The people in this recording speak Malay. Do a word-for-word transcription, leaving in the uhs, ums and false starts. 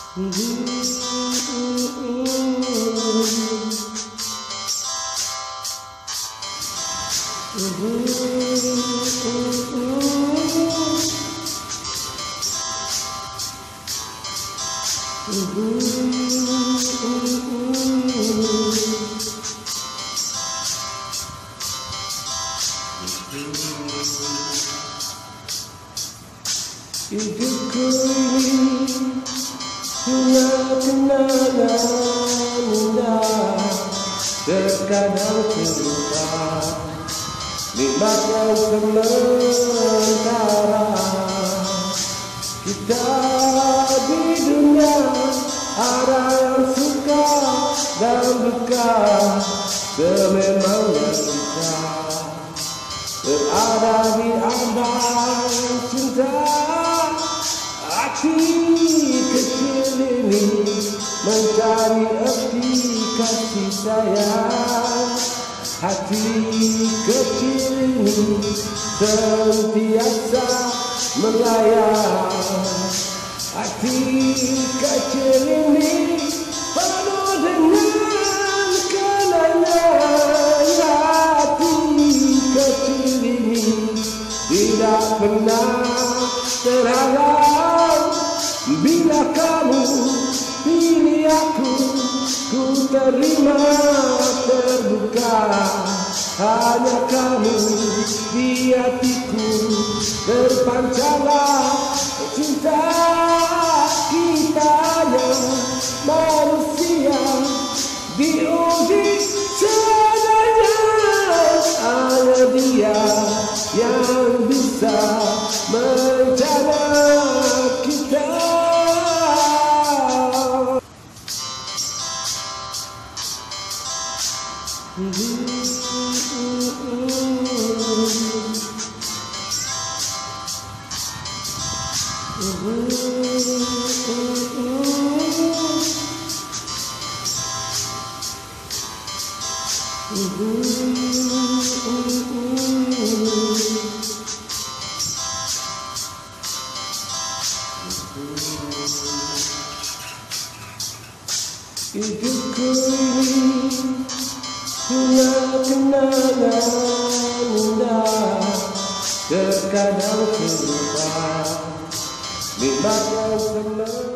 Hidupku ini punya kenangan indah, terkadang terlupa, nikmat yang sementara. Kita di dunia ada yang suka dan duka, sememangnya kita berada di ambang cinta. Hati kecil ini mencari arti kasih sayang. Hati kecil ini sentiasa melayang. Hati kecil ini penuh dengan kenangan. Hati kecil ini tidak pernah terhalang. Bila kamu pilih aku, ku terima terbuka. Hanya kamu di hatiku, terpancarlah cinta kita yang manusia diuji seadanya. Hanya dia yang bisa menjaga kita. Hidupku ini punya kenangan indah, terkadang terlupa, nikmat yang sementara.